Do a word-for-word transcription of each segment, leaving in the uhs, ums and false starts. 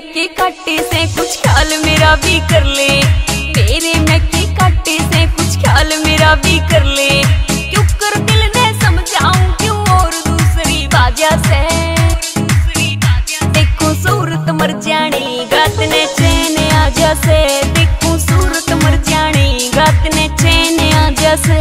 के काटे से कुछ ख्याल मेरा भी कर ले, मेरे मैं के काटे से कुछ ख्याल मेरा भी कर ले। क्यों कर दिल ने समझाऊं क्यों और दूसरी बाजा से, देखो सूरत मर जानी गात ने चैन आजा से, देखो सूरत मर जानी गात ने चैन आजा से।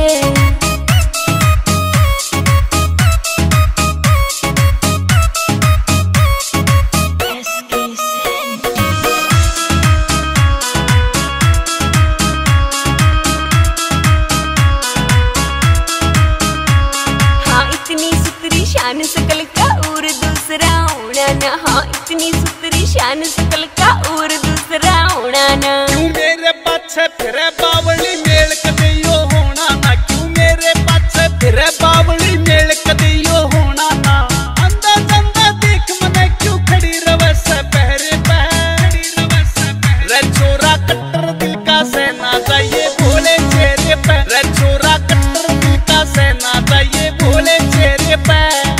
शान सकल का और दूसरा होना ना, हाँ इतनी सुतरी शान सकल का और दूसरा होना ना। क्यों मेरे पाछे फिरे बावली मेल कदियो होना ना, क्यों मेरे पाछे फिरे बावली मेल कदियो होना ना। अंदा अंदा देख मने क्यों खड़ी रवे से पहरे पहरी रवे से पहरे। रे छोरा कट्टर दिल का सेना जाइए भोले चेहरे पे, रे छोरा कट्टर दिल का सेना जाइए भोले चेहरे पे।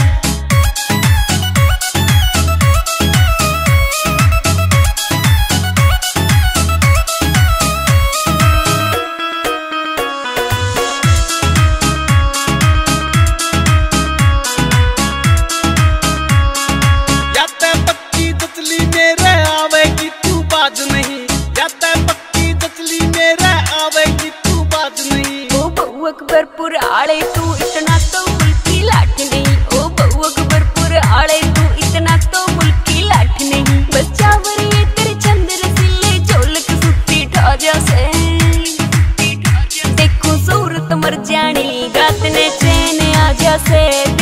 अकबरपुर आड़े तू इतना तो मुल्की लाठ नहीं, ओ बहु अकबरपुर आड़े तू इतना तो मुल्की लाठ नहीं। बच्चावर ये तेरे चंद्र सिले झोलक सुती ठाजा से, देखो सूरत मर जानी गात ने चैन आजा से।